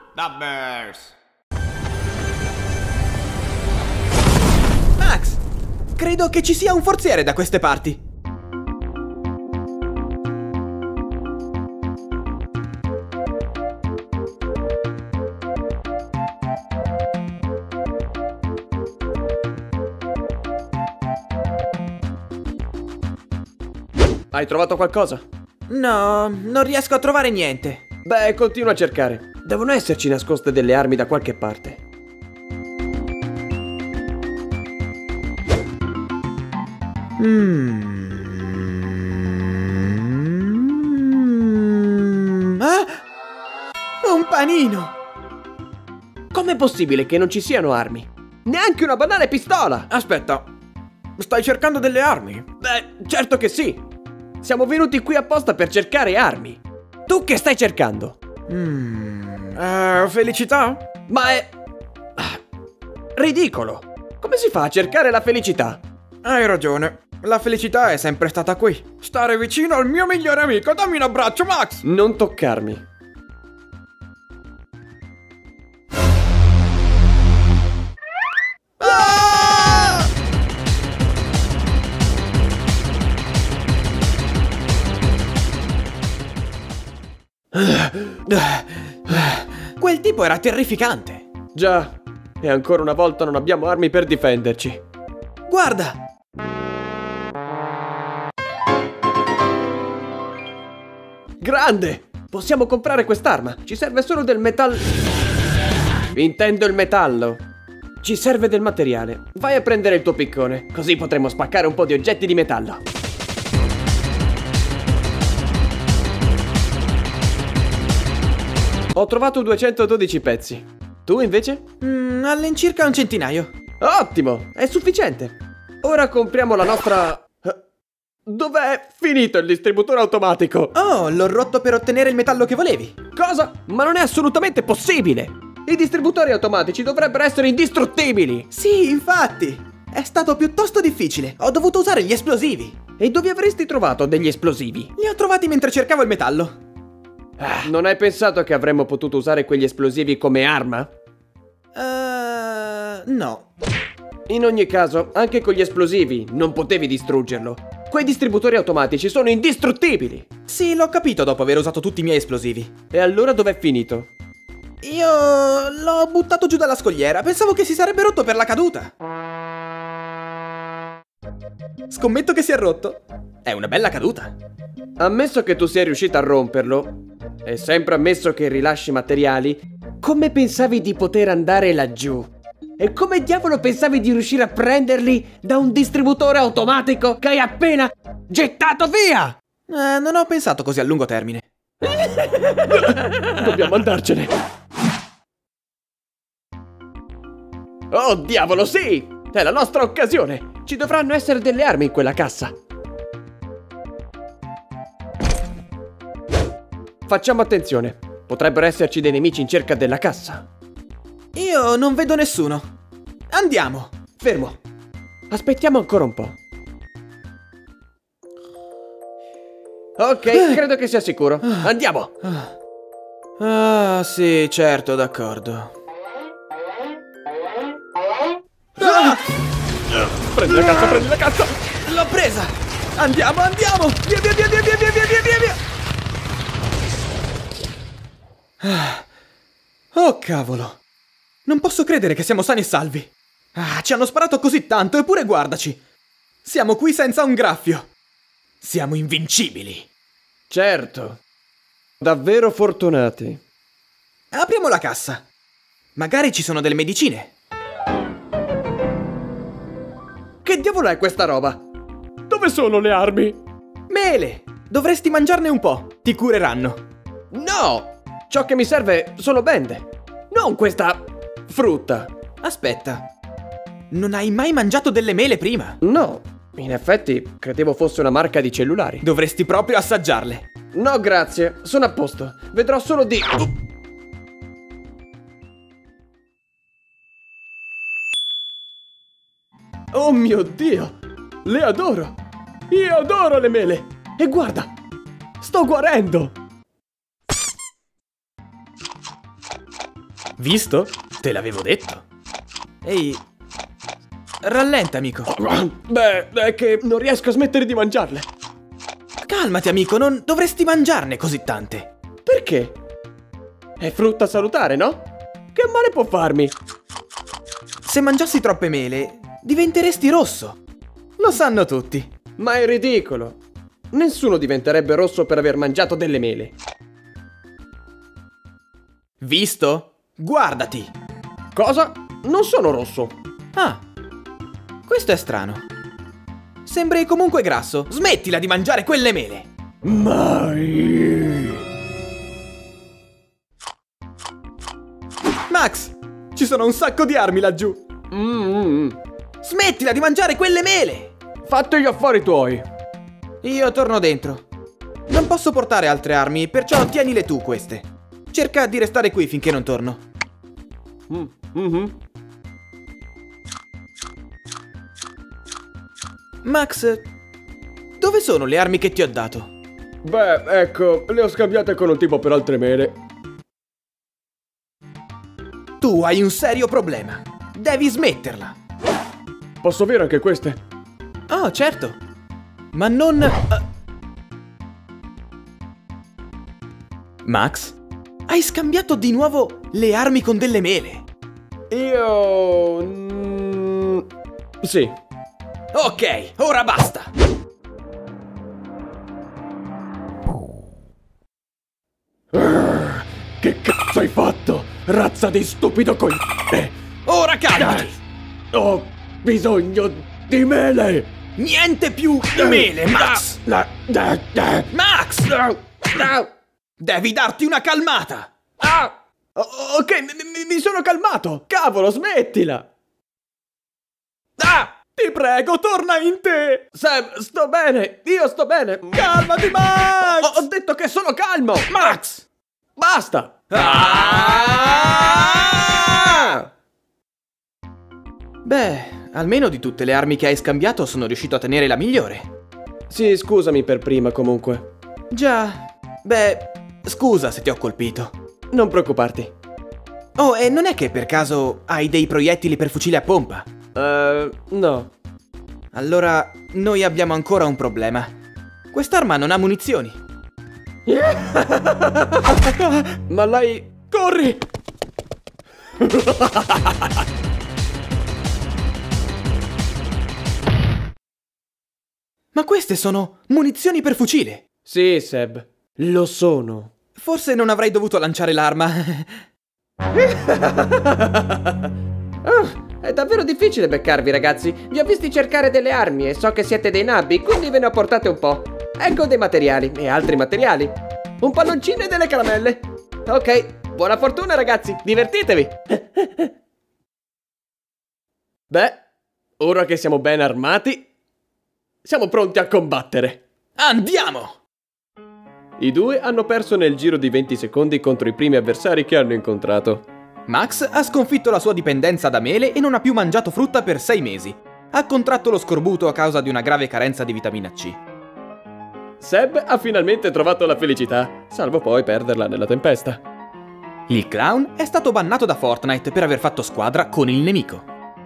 Dabbers! Max, credo che ci sia un forziere da queste parti. Hai trovato qualcosa? No, non riesco a trovare niente. Beh, continua a cercare. Devono esserci nascoste delle armi da qualche parte. Ah! Un panino! Com'è possibile che non ci siano armi? Neanche una banale pistola! Aspetta, stai cercando delle armi? Beh, certo che sì! Siamo venuti qui apposta per cercare armi. Tu che stai cercando? Felicità? Ma è... ridicolo! Come si fa a cercare la felicità? Hai ragione. La felicità è sempre stata qui. Stare vicino al mio migliore amico. Dammi un abbraccio, Max! Non toccarmi. Ah! Quel tipo era terrificante. Già, e ancora una volta non abbiamo armi per difenderci. Guarda! Grande! Possiamo comprare quest'arma. Ci serve solo del metallo. Intendo il metallo. Ci serve del materiale. Vai a prendere il tuo piccone, così potremo spaccare un po' di oggetti di metallo. Ho trovato 212 pezzi. Tu invece? All'incirca un centinaio. Ottimo! È sufficiente. Ora compriamo la nostra... Dov'è finito il distributore automatico? Oh, l'ho rotto per ottenere il metallo che volevi. Cosa? Ma non è assolutamente possibile! I distributori automatici dovrebbero essere indistruttibili! Sì, infatti. È stato piuttosto difficile. Ho dovuto usare gli esplosivi. E dove avresti trovato degli esplosivi? Li ho trovati mentre cercavo il metallo. Non hai pensato che avremmo potuto usare quegli esplosivi come arma? No. In ogni caso, anche con gli esplosivi non potevi distruggerlo. Quei distributori automatici sono indistruttibili! Sì, l'ho capito dopo aver usato tutti i miei esplosivi. E allora dov'è finito? Io l'ho buttato giù dalla scogliera. Pensavo che si sarebbe rotto per la caduta. Scommetto che si è rotto. È una bella caduta. Ammesso che tu sia riuscita a romperlo, e sempre ammesso che rilasci materiali, come pensavi di poter andare laggiù? E come diavolo pensavi di riuscire a prenderli da un distributore automatico che hai appena gettato via? Non ho pensato così a lungo termine. Dobbiamo andarcene. Oh diavolo, sì! È la nostra occasione! Ci dovranno essere delle armi in quella cassa. Facciamo attenzione. Potrebbero esserci dei nemici in cerca della cassa. Io non vedo nessuno. Andiamo. Fermo. Aspettiamo ancora un po'. Ok, credo che sia sicuro. Andiamo. Ah, sì, certo, d'accordo. Prendi la cassa, prendi la cassa. L'ho presa. Andiamo, andiamo. Via, via, via, via, via, via, via, via, via. Oh, cavolo. Non posso credere che siamo sani e salvi. Ci hanno sparato così tanto, eppure guardaci. Siamo qui senza un graffio. Siamo invincibili. Certo. Davvero fortunati. Apriamo la cassa. Magari ci sono delle medicine. Che diavolo è questa roba? Dove sono le armi? Mele. Dovresti mangiarne un po'. Ti cureranno. No! Ciò che mi serve sono bende. Non questa frutta. Aspetta. Non hai mai mangiato delle mele prima? No, in effetti credevo fosse una marca di cellulari. Dovresti proprio assaggiarle. No, grazie, sono a posto. Vedrò solo di... Oh mio Dio! Le adoro! Io adoro le mele! E guarda! Sto guarendo! Visto? Te l'avevo detto. Ehi, rallenta, amico. Beh, è che non riesco a smettere di mangiarle. Calmati, amico, non dovresti mangiarne così tante. Perché? È frutta salutare, no? Che male può farmi? Se mangiassi troppe mele, diventeresti rosso. Lo sanno tutti. Ma è ridicolo. Nessuno diventerebbe rosso per aver mangiato delle mele. Visto? Guardati. Cosa? Non sono rosso. Ah, questo è strano. Sembri comunque grasso. Smettila di mangiare quelle mele. Mai. Max, ci sono un sacco di armi laggiù. Smettila di mangiare quelle mele. Fatti gli affari tuoi. Io torno dentro. Non posso portare altre armi, perciò tienile tu queste. Cerca di restare qui finché non torno. Max, dove sono le armi che ti ho dato? Beh, ecco, le ho scambiate con un tipo per altre mele. Tu hai un serio problema. Devi smetterla. Posso avere anche queste? Oh, certo. Ma non... Max, hai scambiato di nuovo le armi con delle mele. Io... Sì. Ok, ora basta. Che cazzo hai fatto? Razza di stupido coglione! Ora calmati. Ho bisogno di mele! Niente più mele, Max. Max! Devi darti una calmata. Ok, mi sono calmato! Cavolo, smettila! Ti prego, torna in te. Sam, sto bene! Io sto bene! Calmati, Max. Ho detto che sono calmo! Max! Basta! Beh, almeno di tutte le armi che hai scambiato sono riuscito a tenere la migliore. Sì, scusami per prima comunque. Già. Beh, scusa se ti ho colpito. Non preoccuparti. Oh, e non è che per caso hai dei proiettili per fucile a pompa? No. Allora, noi abbiamo ancora un problema. Quest'arma non ha munizioni. Ma lei... Corri! Ma queste sono munizioni per fucile. Sì, Seb, lo sono. Forse non avrei dovuto lanciare l'arma. È davvero difficile beccarvi, ragazzi. Vi ho visti cercare delle armi e so che siete dei nabbi, quindi ve ne ho portate un po'. Ecco dei materiali e altri materiali. Un palloncino e delle caramelle. Ok, buona fortuna, ragazzi. Divertitevi. Beh, ora che siamo ben armati, siamo pronti a combattere. Andiamo! I due hanno perso nel giro di 20 secondi contro i primi avversari che hanno incontrato. Max ha sconfitto la sua dipendenza da mele e non ha più mangiato frutta per 6 mesi. Ha contratto lo scorbuto a causa di una grave carenza di vitamina C. Seb ha finalmente trovato la felicità, salvo poi perderla nella tempesta. Il clown è stato bannato da Fortnite per aver fatto squadra con il nemico.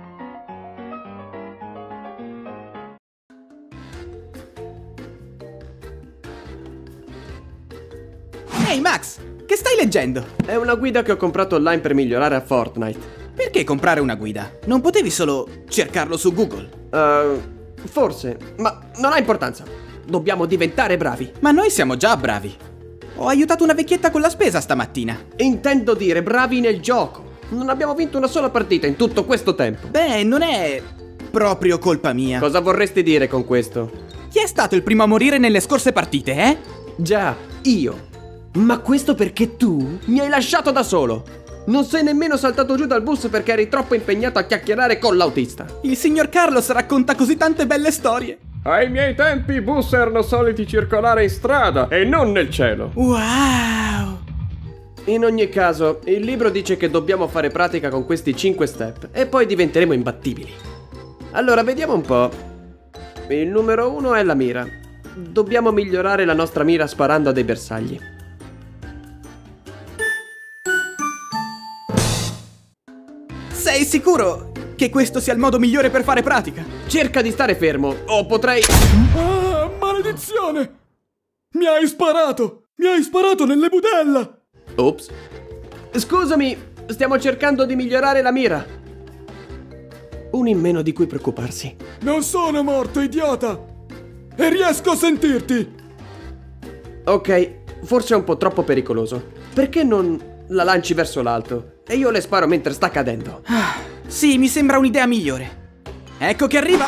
Ehi Max, che stai leggendo? È una guida che ho comprato online per migliorare a Fortnite. Perché comprare una guida? Non potevi solo cercarlo su Google? Forse, ma non ha importanza. Dobbiamo diventare bravi. Ma noi siamo già bravi. Ho aiutato una vecchietta con la spesa stamattina. Intendo dire bravi nel gioco. Non abbiamo vinto una sola partita in tutto questo tempo. Beh, non è proprio colpa mia. Cosa vorresti dire con questo? Chi è stato il primo a morire nelle scorse partite, eh? Già, io. Ma questo perché tu mi hai lasciato da solo. Non sei nemmeno saltato giù dal bus perché eri troppo impegnato a chiacchierare con l'autista. Il signor Carlos racconta così tante belle storie. Ai miei tempi i bus erano soliti circolare in strada e non nel cielo. Wow! In ogni caso, il libro dice che dobbiamo fare pratica con questi 5 step e poi diventeremo imbattibili. Allora, vediamo un po'. Il numero 1 è la mira. Dobbiamo migliorare la nostra mira sparando a dei bersagli. Sei sicuro che questo sia il modo migliore per fare pratica? Cerca di stare fermo, o potrei... Ah, maledizione! Mi hai sparato! Mi hai sparato nelle budella! Ops. Scusami, stiamo cercando di migliorare la mira. Un in meno di cui preoccuparsi. Non sono morto, idiota! E riesco a sentirti! Ok, forse è un po' troppo pericoloso. Perché non la lanci verso l'alto? E io le sparo mentre sta cadendo. Sì, mi sembra un'idea migliore. Ecco che arriva!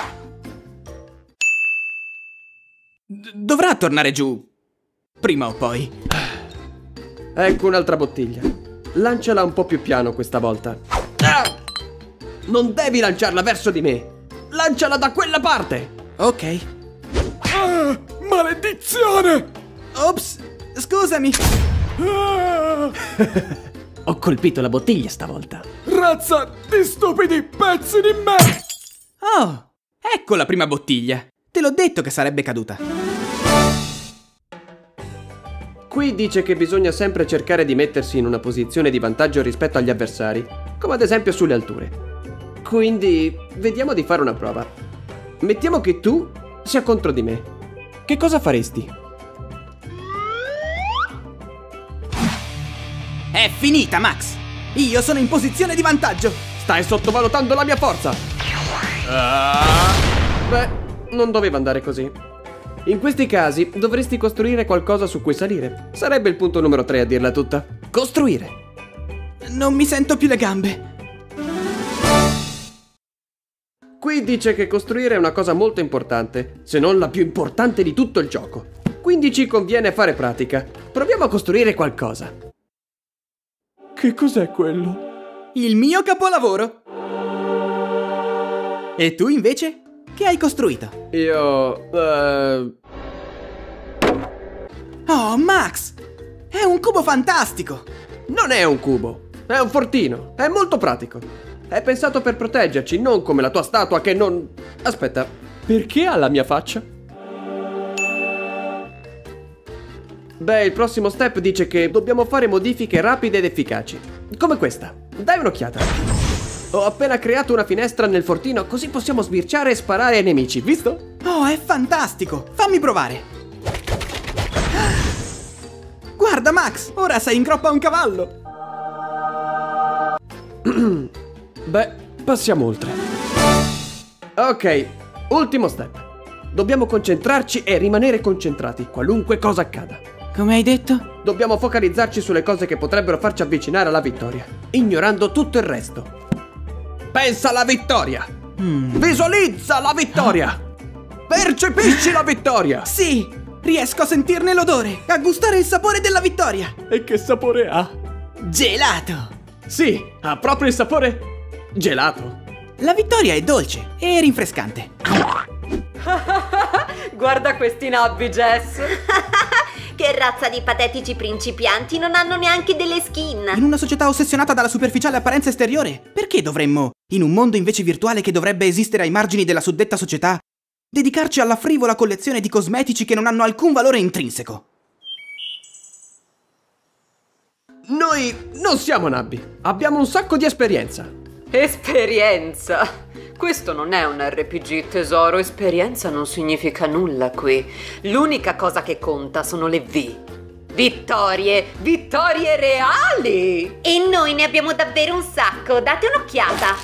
Dovrà tornare giù. Prima o poi. Ecco un'altra bottiglia. Lanciala un po' più piano questa volta. Ah! Non devi lanciarla verso di me. Lanciala da quella parte. Ok. Ah, maledizione! Ops, scusami. Ah, Ho colpito la bottiglia stavolta. razza di stupidi pezzi di me! Oh, ecco la prima bottiglia. Te l'ho detto che sarebbe caduta. Qui dice che bisogna sempre cercare di mettersi in una posizione di vantaggio rispetto agli avversari, come ad esempio sulle alture. Quindi, vediamo di fare una prova. Mettiamo che tu sia contro di me. Che cosa faresti? È finita, Max. Io sono in posizione di vantaggio. Stai sottovalutando la mia forza! Beh, non doveva andare così. In questi casi dovresti costruire qualcosa su cui salire. Sarebbe il punto numero 3 a dirla tutta. Costruire. Non mi sento più le gambe. Qui dice che costruire è una cosa molto importante, se non la più importante di tutto il gioco. Quindi ci conviene fare pratica. Proviamo a costruire qualcosa. Che cos'è quello? Il mio capolavoro. E tu invece? Che hai costruito? Io... Oh, Max! È un cubo fantastico! Non è un cubo, è un fortino, è molto pratico. È pensato per proteggerci, non come la tua statua che non... Aspetta, perché ha la mia faccia? Beh, il prossimo step dice che dobbiamo fare modifiche rapide ed efficaci. Come questa. Dai un'occhiata. Ho appena creato una finestra nel fortino, così possiamo sbirciare e sparare ai nemici, visto? Oh, è fantastico! Fammi provare! Guarda, Max! Ora sei in groppa a un cavallo! Beh, passiamo oltre. Ok, ultimo step. Dobbiamo concentrarci e rimanere concentrati, qualunque cosa accada. Come hai detto? Dobbiamo focalizzarci sulle cose che potrebbero farci avvicinare alla vittoria, ignorando tutto il resto. Pensa alla vittoria! Visualizza la vittoria! Percepisci la vittoria! Sì! Riesco a sentirne l'odore, a gustare il sapore della vittoria! E che sapore ha? Gelato! Sì, ha proprio il sapore gelato. La vittoria è dolce e rinfrescante. Guarda questi nabbi, Jess. Che razza di patetici principianti, non hanno neanche delle skin. In una società ossessionata dalla superficiale apparenza esteriore, perché dovremmo, in un mondo invece virtuale che dovrebbe esistere ai margini della suddetta società, dedicarci alla frivola collezione di cosmetici che non hanno alcun valore intrinseco? Noi non siamo nabbi, abbiamo un sacco di esperienza. Esperienza. Questo non è un RPG, tesoro. Esperienza non significa nulla qui. L'unica cosa che conta sono le V. Vittorie! Vittorie reali! E noi ne abbiamo davvero un sacco, date un'occhiata.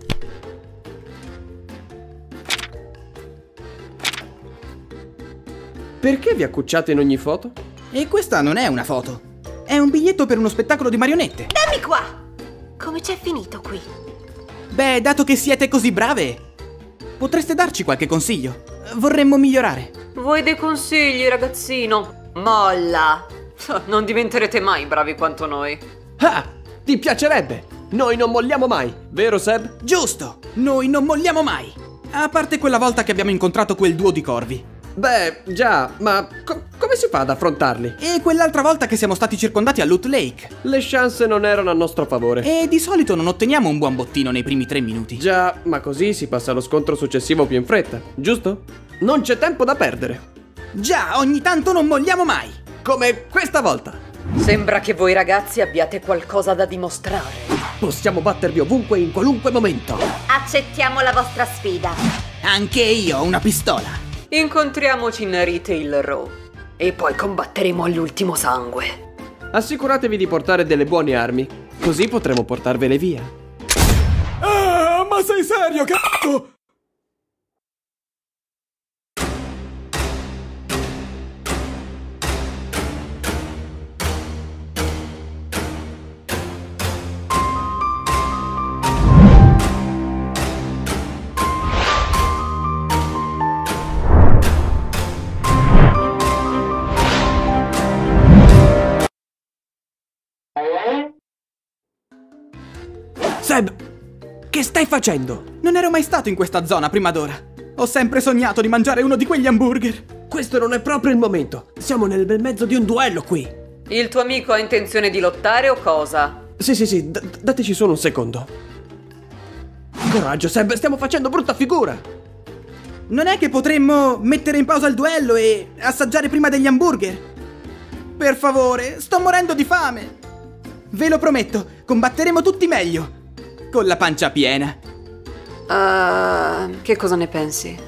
Perché vi accucciate in ogni foto? E questa non è una foto. È un biglietto per uno spettacolo di marionette. Dammi qua! Come c'è finito qui? Beh, dato che siete così brave, potreste darci qualche consiglio. Vorremmo migliorare. Vuoi dei consigli, ragazzino? Molla! Non diventerete mai bravi quanto noi. Ah, ti piacerebbe? Noi non molliamo mai, vero Seb? Giusto! Noi non molliamo mai! A parte quella volta che abbiamo incontrato quel duo di corvi. Beh, già, ma come si fa ad affrontarli? E quell'altra volta che siamo stati circondati a Loot Lake. Le chance non erano a nostro favore. E di solito non otteniamo un buon bottino nei primi 3 minuti. Già, ma così si passa allo scontro successivo più in fretta, giusto? Non c'è tempo da perdere. Già, ogni tanto non molliamo mai. Come questa volta. Sembra che voi ragazzi abbiate qualcosa da dimostrare. Possiamo battervi ovunque in qualunque momento. Accettiamo la vostra sfida. Anche io ho una pistola. Incontriamoci in Retail Row e poi combatteremo all'ultimo sangue. Assicuratevi di portare delle buone armi, così potremo portarvele via. Ah, ma sei serio, cazzo? Seb, che stai facendo? Non ero mai stato in questa zona prima d'ora. Ho sempre sognato di mangiare uno di quegli hamburger. Questo non è proprio il momento. Siamo nel bel mezzo di un duello qui. Il tuo amico ha intenzione di lottare o cosa? Sì, dateci solo un secondo. Coraggio, Seb, stiamo facendo brutta figura. Non è che potremmo mettere in pausa il duello e assaggiare prima degli hamburger? Per favore, sto morendo di fame. Ve lo prometto, combatteremo tutti meglio. Con la pancia piena. Che cosa ne pensi?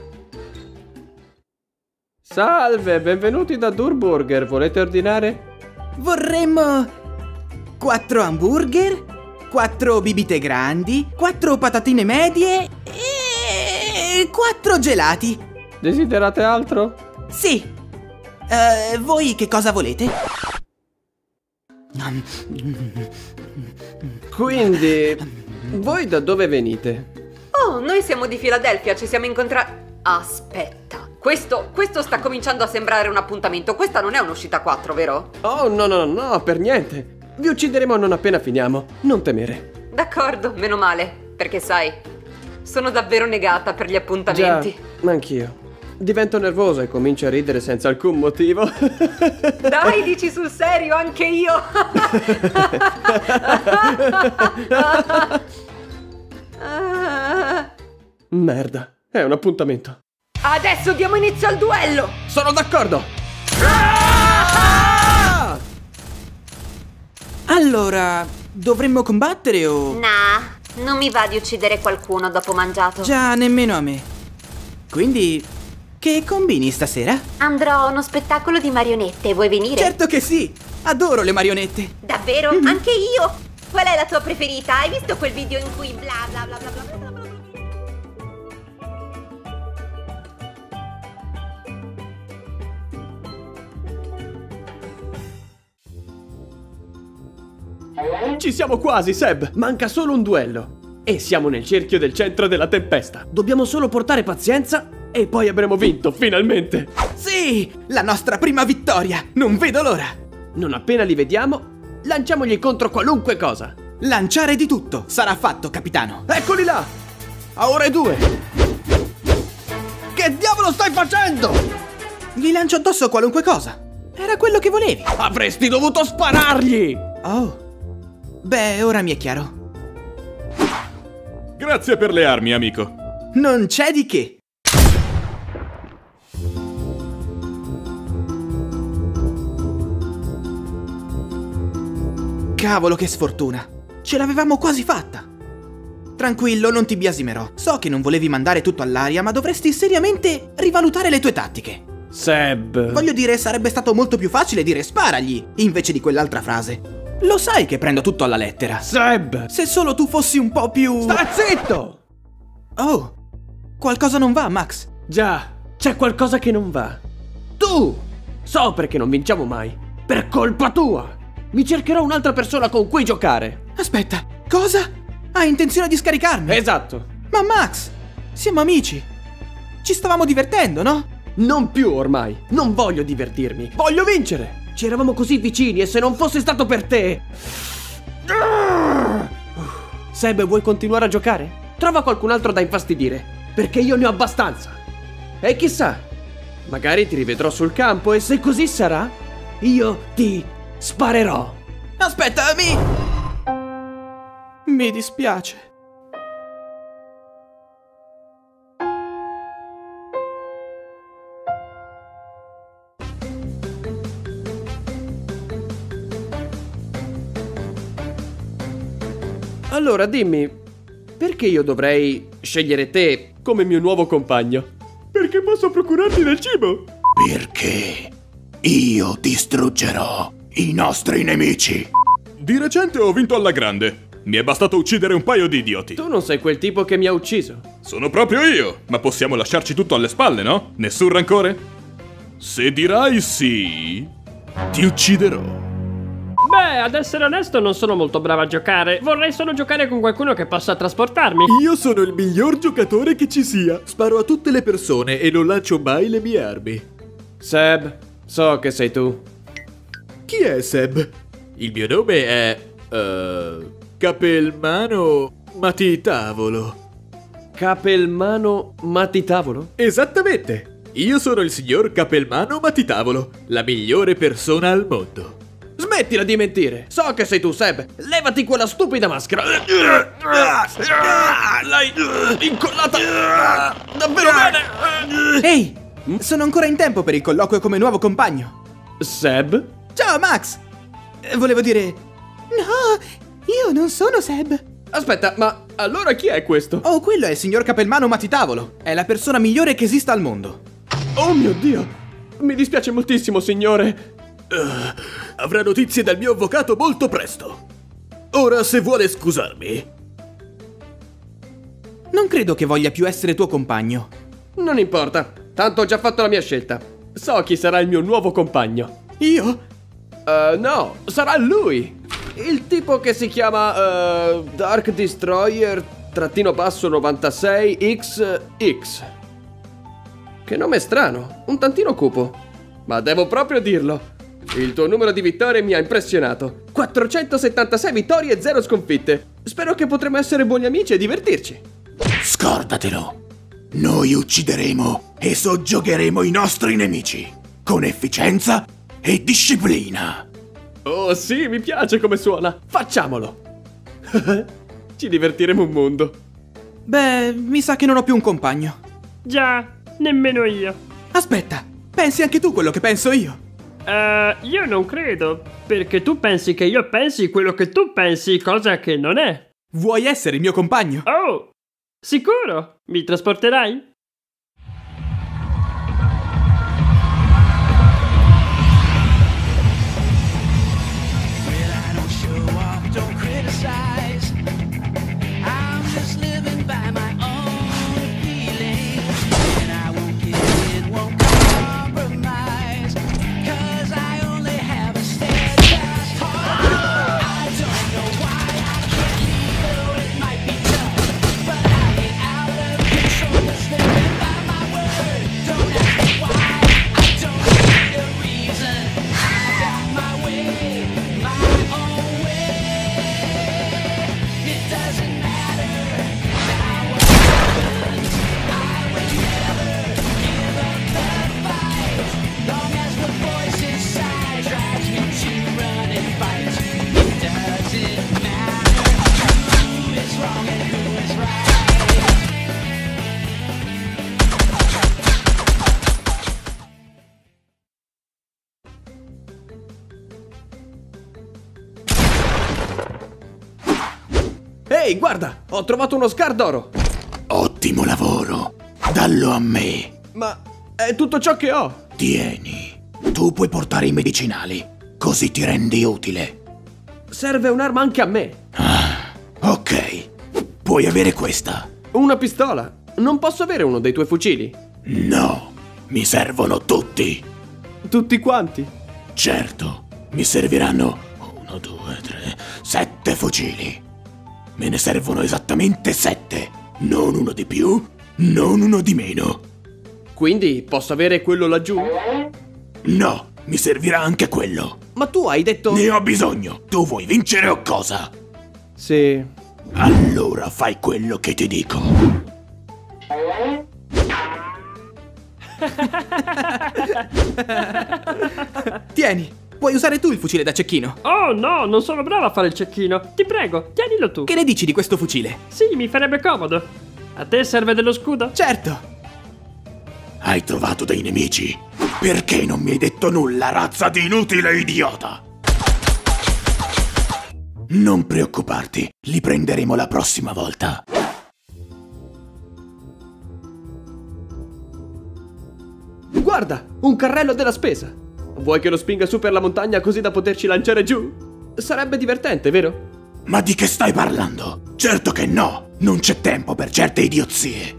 Salve, benvenuti da Durburger. Volete ordinare? Vorremmo 4 hamburger, 4 bibite grandi, 4 patatine medie e 4 gelati. Desiderate altro? Sì. Voi che cosa volete? Quindi, voi da dove venite? Oh, noi siamo di Filadelfia, ci siamo incontrati... Aspetta, questo sta cominciando a sembrare un appuntamento. Questa non è un'uscita 4, vero? Oh, no, per niente. Vi uccideremo non appena finiamo, non temere. D'accordo, meno male, perché sai, sono davvero negata per gli appuntamenti. Già, anch'io. Divento nervoso e comincio a ridere senza alcun motivo. Dai, dici sul serio, anche io. Merda, è un appuntamento. Adesso diamo inizio al duello. Sono d'accordo. Allora, dovremmo combattere o... Nah, non mi va di uccidere qualcuno dopo mangiato. Già, nemmeno a me. Quindi, che combini stasera? Andrò a uno spettacolo di marionette, vuoi venire? Certo che sì! Adoro le marionette! Davvero? Anche io! Qual è la tua preferita? Hai visto quel video in cui bla bla bla bla bla bla bla bla? Ci siamo quasi, Seb. Manca solo un duello. E siamo nel cerchio del centro della tempesta. Dobbiamo solo portare pazienza e poi avremo vinto, finalmente. Sì! La nostra prima vittoria! Non vedo l'ora! Non appena li vediamo, lanciamogli contro qualunque cosa. Lanciare di tutto! Sarà fatto, capitano! Eccoli là! A ore 2! Che diavolo stai facendo? Gli lancio addosso qualunque cosa! Era quello che volevi! Avresti dovuto sparargli! Oh! Beh, ora mi è chiaro. Grazie per le armi, amico. Non c'è di che! Cavolo, che sfortuna! Ce l'avevamo quasi fatta! Tranquillo, non ti biasimerò. So che non volevi mandare tutto all'aria, ma dovresti seriamente rivalutare le tue tattiche. Seb... Voglio dire, sarebbe stato molto più facile dire sparagli, invece di quell'altra frase. Lo sai che prendo tutto alla lettera. Seb! Se solo tu fossi un po' più... Sta zitto! Oh, qualcosa non va, Max. Già, c'è qualcosa che non va. Tu! So perché non vinciamo mai. Per colpa tua! Mi cercherò un'altra persona con cui giocare. Aspetta, cosa? Hai intenzione di scaricarmi? Esatto. Ma Max, siamo amici. Ci stavamo divertendo, no? Non più ormai. Non voglio divertirmi. Voglio vincere. Ci eravamo così vicini e se non fosse stato per te... Seb, vuoi continuare a giocare? Trova qualcun altro da infastidire, perché io ne ho abbastanza. E chissà, magari ti rivedrò sul campo e se così sarà, io ti sparerò. Aspetta, mi dispiace. Allora dimmi, perché io dovrei scegliere te come mio nuovo compagno? Perché posso procurarti del cibo? Perché io distruggerò i nostri nemici. Di recente ho vinto alla grande. Mi è bastato uccidere un paio di idioti. Tu non sei quel tipo che mi ha ucciso. Sono proprio io! Ma possiamo lasciarci tutto alle spalle, no? Nessun rancore? Se dirai sì, ti ucciderò. Beh, ad essere onesto non sono molto bravo a giocare. Vorrei solo giocare con qualcuno che possa trasportarmi. Io sono il miglior giocatore che ci sia. Sparo a tutte le persone e non lancio mai le mie armi. Seb, so che sei tu. Chi è Seb? Il mio nome è... Capelmano Matitavolo. Capelmano Matitavolo? Esattamente. Io sono il signor Capelmano Matitavolo, la migliore persona al mondo. Smettila di mentire! So che sei tu, Seb! Levati quella stupida maschera! L'hai incollata davvero bene! Ehi, sono ancora in tempo per il colloquio come nuovo compagno. Seb? Ciao, Max! Volevo dire... No, io non sono Seb. Aspetta, ma allora chi è questo? Oh, quello è il signor Capelmano Matitavolo. È la persona migliore che esista al mondo. Oh mio Dio! Mi dispiace moltissimo, signore! Avrà notizie dal mio avvocato molto presto. Ora, se vuole scusarmi. Non credo che voglia più essere tuo compagno. Non importa, tanto ho già fatto la mia scelta. So chi sarà il mio nuovo compagno. Io? No, sarà lui! Il tipo che si chiama Dark Destroyer _96XX. Che nome strano, un tantino cupo. Ma devo proprio dirlo. Il tuo numero di vittorie mi ha impressionato. 476 vittorie e 0 sconfitte. Spero che potremo essere buoni amici e divertirci. Scordatelo. Noi uccideremo e soggiogeremo i nostri nemici. Con efficienza e disciplina. Oh sì, mi piace come suona. Facciamolo. Ci divertiremo un mondo. Beh, mi sa che non ho più un compagno. Già, nemmeno io. Aspetta, pensi anche tu quello che penso io? Io non credo, perché tu pensi che io pensi quello che tu pensi, cosa che non è. Vuoi essere il mio compagno? Oh, sicuro? Mi trasporterai? Ehi, guarda, ho trovato uno Scar d'oro. Ottimo lavoro. Dallo a me. Ma è tutto ciò che ho. Tieni. Tu puoi portare i medicinali, così ti rendi utile. Serve un'arma anche a me. Ok. Puoi avere questa. Una pistola. Non posso avere uno dei tuoi fucili? No. Mi servono tutti. Tutti quanti? Certo. Mi serviranno 1, 2, 3, 7 fucili. Me ne servono esattamente 7. Non uno di più, non uno di meno. Quindi posso avere quello laggiù? No, mi servirà anche quello. Ma tu hai detto... Ne ho bisogno. Tu vuoi vincere o cosa? Sì. Allora fai quello che ti dico. Tieni, puoi usare tu il fucile da cecchino. Oh no, non sono bravo a fare il cecchino. Ti prego, tienilo tu. Che ne dici di questo fucile? Sì, mi farebbe comodo. A te serve dello scudo? Certo. Hai trovato dei nemici? Perché non mi hai detto nulla, razza di inutile idiota? Non preoccuparti, li prenderemo la prossima volta. Guarda, un carrello della spesa. Vuoi che lo spinga su per la montagna così da poterci lanciare giù? Sarebbe divertente, vero? Ma di che stai parlando? Certo che no! Non c'è tempo per certe idiozie!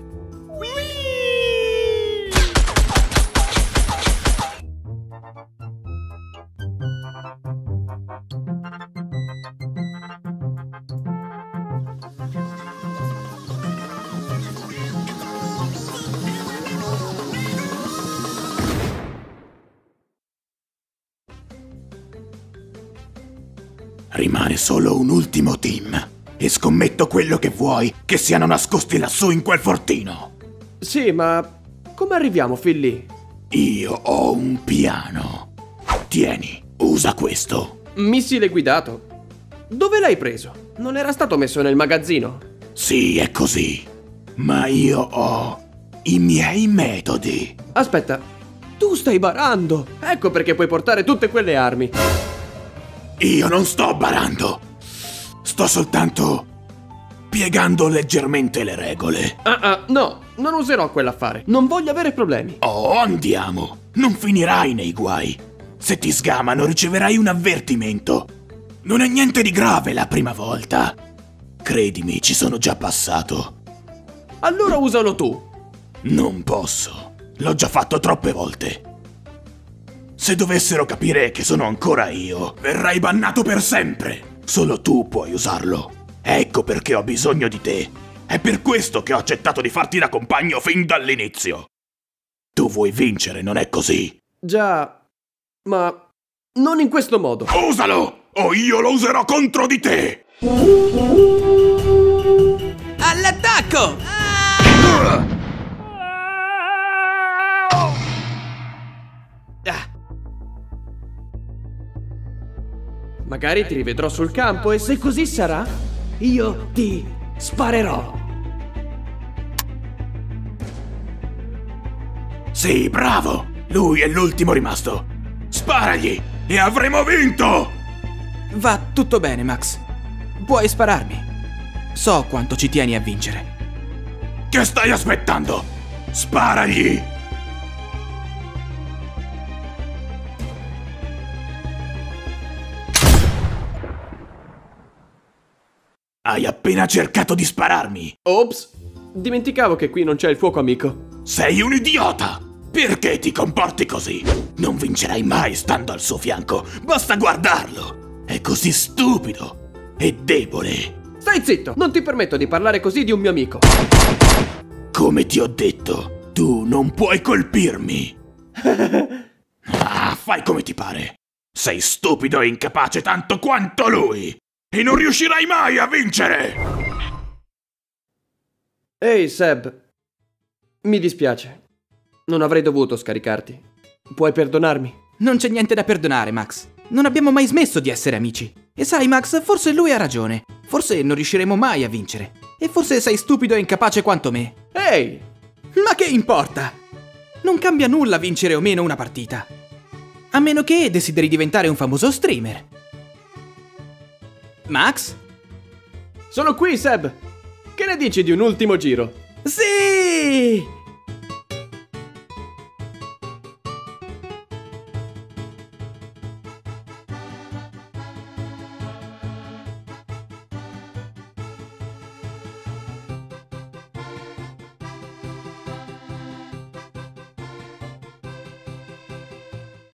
Rimane solo un ultimo team. E scommetto quello che vuoi che siano nascosti lassù in quel fortino. Sì, ma come arriviamo fin lì? Io ho un piano. Tieni, usa questo. Missile guidato. Dove l'hai preso? Non era stato messo nel magazzino? Sì, è così. Ma io ho i miei metodi. Aspetta, tu stai barando. Ecco perché puoi portare tutte quelle armi. Io non sto barando. Sto soltanto piegando leggermente le regole. No, non userò quell'affare. Non voglio avere problemi. Oh, andiamo. Non finirai nei guai. Se ti sgamano riceverai un avvertimento. Non è niente di grave la prima volta. Credimi, ci sono già passato. Allora usalo tu. Non posso. L'ho già fatto troppe volte. Se dovessero capire che sono ancora io, verrai bannato per sempre. Solo tu puoi usarlo. Ecco perché ho bisogno di te. È per questo che ho accettato di farti da compagno fin dall'inizio. Tu vuoi vincere, non è così? Già, ma non in questo modo. Usalo, o io lo userò contro di te. All'attacco! Magari ti rivedrò sul campo e se così sarà, io ti sparerò. Sì, bravo. Lui è l'ultimo rimasto. Sparagli e avremo vinto! Va tutto bene, Max. Puoi spararmi. So quanto ci tieni a vincere. Che stai aspettando? Sparagli! Hai appena cercato di spararmi. Ops, dimenticavo che qui non c'è il fuoco amico. Sei un idiota! Perché ti comporti così? Non vincerai mai stando al suo fianco. Basta guardarlo. È così stupido e debole. Stai zitto, non ti permetto di parlare così di un mio amico. Come ti ho detto, tu non puoi colpirmi. Fai come ti pare. Sei stupido e incapace tanto quanto lui. E non riuscirai mai a vincere! Ehi, Seb. Mi dispiace. Non avrei dovuto scaricarti. Puoi perdonarmi? Non c'è niente da perdonare, Max. Non abbiamo mai smesso di essere amici. E sai, Max, forse lui ha ragione. Forse non riusciremo mai a vincere. E forse sei stupido e incapace quanto me. Ehi! Ma che importa? Non cambia nulla vincere o meno una partita. A meno che desideri diventare un famoso streamer. Max? Sono qui, Seb! Che ne dici di un ultimo giro? Sì!